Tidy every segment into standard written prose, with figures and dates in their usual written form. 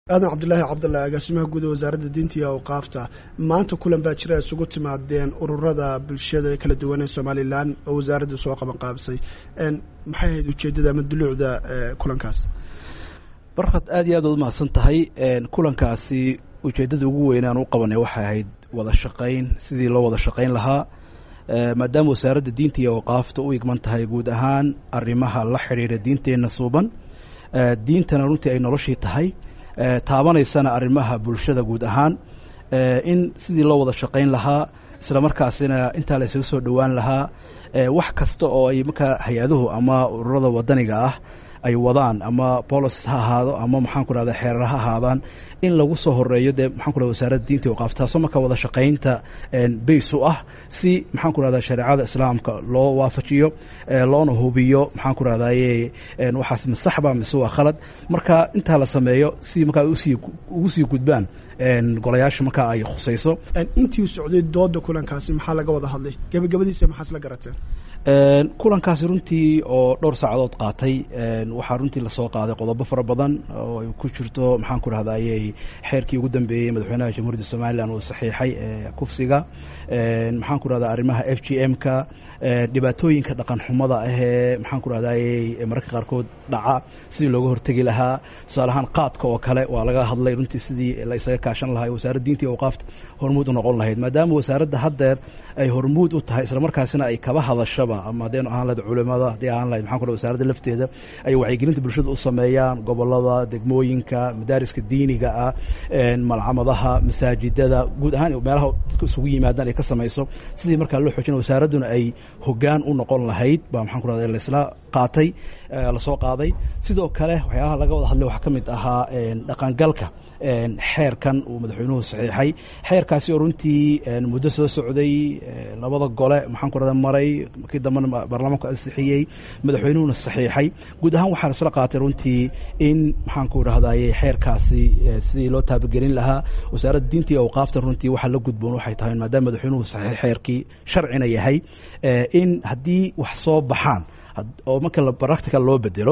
aadan cabdilaahi agaasimaha guud ee wasaaradda diinta iyo awqaafta maanta kulan baa jira isugu timaadeen ururada bulshada ee kala duwan ee Soomaaliland oo wasaaraddu soo qaban qaabsay maxay ahayd ujeedada ama dulucda kulankaas barkad aad iyo aad u mahadsan tahay kulankaasi ujeedada ugu weyn aan u qabanay waxay ahayd wada shaqayn sidii loo wada shaqayn lahaa maadaama wasaaradda diinta iyo awqaafta u igman tahay guud ahaan arrimaha la xiriira diinteena suuban diintana runtii ay noloshii tahay taabanaysana arrimaha bulshada guud ahaan in sidii loo wada shaqayn lahaa isla markaasina intaa la isaga soo dhowaan lahaa wax kasta oo ay markaa hay-aduhu ama ururada wadaniga ah ay wadaan ama policy ha ahaado ama maxaan ku rahdaa xeerar ha ahaadaan in lagu soo horeeyo dee maxaan ku rahdaa wasaaradda diinta iyo awqaafta taasoo markaa wada shaqaynta base u ah si maxaan ku rahdaa shareecada islaamka loo waafajiyo loona hubiyo maxaan ku rahdaaye waxaas masaxba mise waa khalad marka intaa la sameeyo si markaa ugu sii gudbaan golayaasha markaa ay khusayso intii socday dooda kulankaasi maxaa laga wada hadlay gabagabadiisa maxaas la garateen kulankaasi runtii oo dhowr saacadood qaatay waxaa runtii lasoo qaaday qodobo fara badan oo ay ku jirto maxaan ku rahdaayey xeerkii ugu dambeeyey madaxweynaha jamhuuriyadda Soomaaliland uu saxiixay kufsiga maxaan ku rahdaa arrimaha FGM-ka dhibaatooyinka dhaqan xumada ah ee maxaan ku rahdaayey mararka qaarkood dhaca sidii looga hortagi lahaa tusaale ahaan qaadka oo kale waa laga hadlay runtii sidii la isaga kaashan lahaa wasaaradda diinta iyo awqaafta hormuud u noqon lahayd maadaama wasaaradda haddeer ay hormuud u tahay isla markaasina ay kaba hadashaba ama haddaynu ahaan lahayd culimada haddii ahaan lahayd maxaan ku rahdaa wasaaradda lafteeda ay wacyigelinta bulshada u sameeyaan gobollada degmooyinka madaariska diiniga ah malcamadaha masaajidada guud ahaan meelaha dadka isugu yimaadaan ay ka samayso sidii markaa loo xoojina wasaaradduna ay hoggaan u noqon lahayd baa maxaan ku rahdaa laisla qaatay lasoo qaaday sidoo kale waxyaalaha laga wada hadlay waxaa ka mid ahaa dhaqangalka xeerkan uu madaxweynuhu saxiixay xeerkaasi oo runtii muddo soo socday labada gole maxaan ku rahdaa maray markii dambena baarlamaanku ansixiyey madaxweynuhuna saxiixay guud ahaan waxaa lasla qaatay runtii in maxaan ku rahdaayey xeerkaasi sidii loo taabagelin lahaa wasaaradda diinta iyo awqaafta runtii waxaa la gudboon waxay tahay maadaama madaxweynuhu saxiixay xeerkii sharcina yahay in haddii wax soo baxaan oo marka practical loo bedelo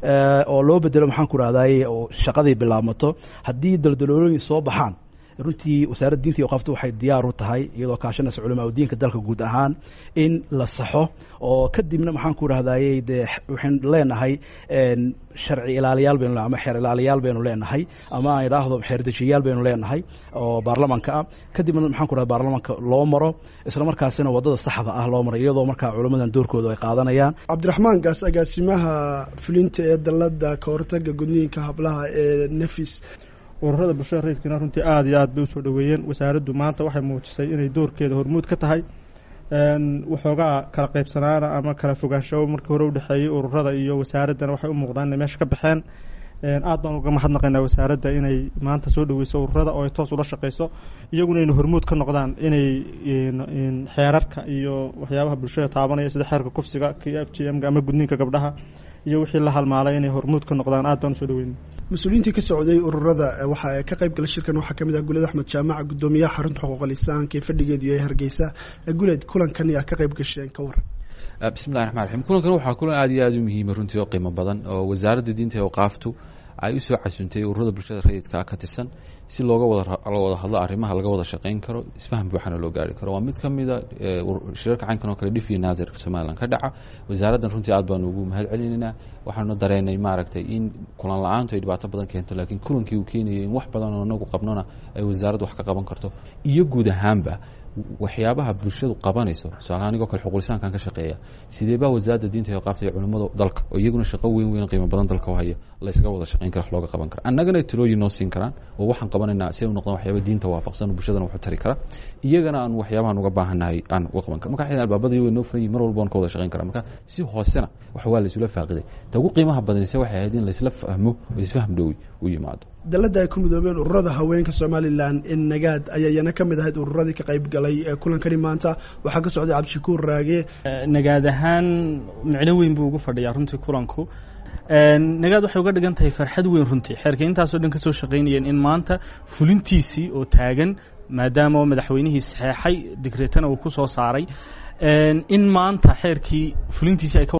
oo loo bedelo maxaan ku rahdaayey oo shaqadii bilaabmato haddii daldaloolooyin soo baxaan runtii wasaaradda diinta iyo awqaafta waxay diyaar u tahay iyadoo kaashanaysa culamaa u diinka dalka guud ahaan in la saxo oo kadibna maxaan ku rahdaayey dee waxaynu leenahay sharci ilaaliyaal baynu ama xeer ilaaliyaal baynu leenahay ama aan idhaahdo xeer dejiyayaal baynu leenahay oo baarlamanka ah kadibna maxaan ku rahdaa baarlamanka loo maro isla markaasina waddada saxda ah loo maro iyadoo markaa culimmadan doorkooda ay qaadanayaan cabdiraxmaan gaas agaasimaha fulinta ee dalladda ka hortagga gudniinka hablaha ee nafis ururada bulshada rayidkana runtii aad iyo aad bay usoo dhoweeyeen wasaaraddu maanta waxay muujisay inay doorkeeda hormuud ka tahay waxoogaa kala qaybsanaana ama kala fogaansho markii hore u dhexeeyey ururada iyo wasaaraddana waxay u muuqdaan inay meesha ka baxeen aad baan uga mahadnaqaynaa wasaaradda inay maanta soo dhoweyso ururada oo ay toos ula shaqayso iyaguna inay hormuud ka noqdaan inay xeerarka iyo waxyaabaha bulshada taabanaya sida xeerka kufsiga kii FGM-ga ama gudniinka gabdhaha iyo wixii la halmaalay inay hormuud ka noqdaan aad baan usoo dhoweyna mas-uuliyiintii ka socday ururada waxaa ka qayb gala shirkan waxaa ka mid ah Guled Axmed Jaamac gudoomiyaha xarunta xuquuqul insaanka ee fadhigeedu yahay Hargeysa Guled kulankan ayaa ka qayb gasheen ka war bismillaahir rahmaanir rahiim kulankan waxaa kulan aad iyo aad u muhiim runtii oo qiimo badan oo wasaaradda diinta iyo awqaaftu ay u soo casuuntay ururada bulshada rayidka ka tirsan si looga wada hadlo arrimaha laga wada shaqayn karo isfaham buuxana loo gaari karo waa mid ka mid ah shirarka caynkan oo kale dhifi naadirka Soomaaliland ka dhaca wasaaraddan runtii aad baan ugu mahad celinaynaa waxaanu dareenay maaragtay in kulan la'aantu ay dhibaato badan keento laakiin kulankii uu keenayay in wax badan oo nagu qabnona ay wasaaraddu wax ka qaban karto iyo guud ahaanba waxyaabaha bulshadu qabanayso tusaale anigoo kale xuquuqlisaankan ka shaqeeya sidee baa wasaaradda diinta iyo awqaafta iyo culimada dalka oo iyaguna shaqo weyn qiimo badan dalka u haya la isaga wada shaqayn kara wax looga qaban kara annagana tirooyin noo siin karaan oo waxaan qabanaynaa si ay u noqdaan waxyaaba diinta waafaqsan oo bulshadana wax u tari kara iyagana aan waxyaabahan uga baahannahay aan uga qaban kara marka xidhan albaabada way noo furan yihiin mar walba aan ka wada shaqayn kara marka si hoosena wax waa la isula faaqiday ta ugu qiimaha badanaysa waxay ahayd in la isla fahmo oo isfaham dhowi u yimaado dalladda ay ku midoobeen ururada haweenka Soomaaliland in nagaad ayayna ka mid ahayd ururadii ka qayb galay kulankani maanta waxaa ka socday Cabdishakuur Raage nagaad ahaan micno weyn buu ugu fadhiyaa runtii kulanku nagaad waxay uga dhigan tahay farxad weyn runtii xeerka intaasoo dhan ka soo shaqaynayeen in maanta fulintiisii oo taagan maadaama madaxweynihii saxeexay digreetana uu ku soo saaray in maanta xeerkii fulintiisii ay